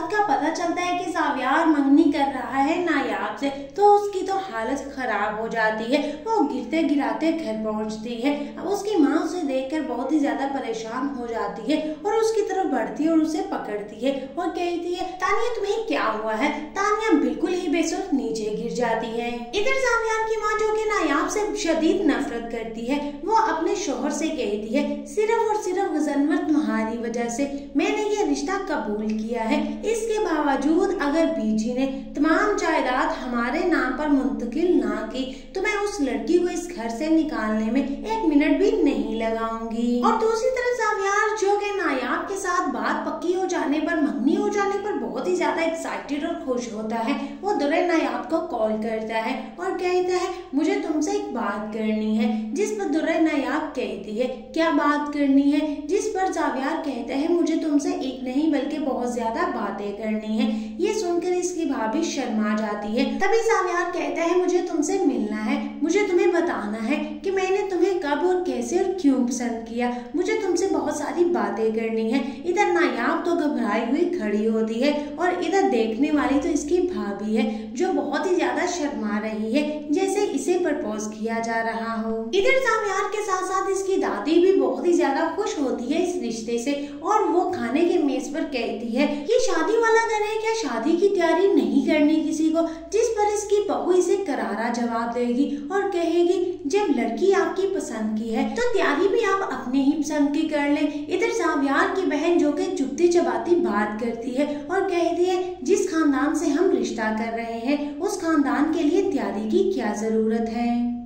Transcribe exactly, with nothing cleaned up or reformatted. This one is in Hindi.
बात का पता चलता है कि जावियार मंगनी कर रहा है नायाब से, तो उसकी तो हालत खराब हो जाती है। वो गिरते गिराते घर पहुंचती है। उसकी माँ उसे देखकर बहुत ही ज्यादा परेशान हो जाती है और उसकी तरफ बढ़ती है और उसे पकड़ती है और कहती है, तानिया तुम्हें क्या हुआ है? तानिया बिल्कुल ही बेसुध नीचे गिर जाती है। इधर जावियार की माँ, जो कि नायाब से शदीद नफरत करती है, वो अपने शोहर से कहती है, सिर्फ और सिर्फ गजनमत तुम्हारी वजह से मैंने ये रिश्ता कबूल किया है। इसके बावजूद अगर बीजी ने तमाम जायदाद हमारे नाम पर मुंतकिल ना की तो मैं उस लड़की को इस घर से निकालने में एक मिनट भी नहीं लगाऊंगी। और दूसरी तरफ जावियार, जो कि नायाब के साथ बात पक्की हो जाने पर, मंगनी हो जाने पर बहुत ही ज्यादा एक्साइटेड और खुश होता है। वो दुर्रे नायाब को कॉल करता है और कहता है, मुझे तुमसे एक बात करनी है। जिस पर दुर्रे नायाब कहती है, क्या बात करनी है? जिस पर जावियार कहता है, मुझे तुमसे एक नहीं बल्कि बहुत ज्यादा बातें करनी है। ये सुनकर इसकी भाभी शर्मा जाती है। तभी जावियार कहता है, मुझे तुमसे मिलना है, मुझे तुम्हें बताना है कि मैंने तुम्हें कब और कैसे और क्यों पसंद किया। मुझे तुमसे बहुत सारी बातें करनी है। इधर नायाब तो घबराई हुई खड़ी होती है और इधर देखने वाली तो इसकी भाभी है, जो बहुत ही ज्यादा शर्मा रही है, जैसे इसे प्रपोज किया जा रहा हो। इधर जावियार के साथ साथ इसकी दादी भी बहुत ही ज्यादा खुश होती है इस रिश्ते से और वो खाने के मेज पर कहती है, ये शादी वाला घर है क्या? शादी की तैयारी नहीं करनी किसी को? जिस पर इसकी बहू इसे करारा जवाब देगी और कहेगी, जब लड़की आपकी पसंद की है तो तैयारी भी आप अपने ही पसंद की कर ले। इधर जावियार की बहन, जो कि चुपती चबाती बात करती है और कहती है, जिस खानदान से हम रिश्ता कर रहे हैं उस खानदान के लिए तैयारी की क्या जरूरत है।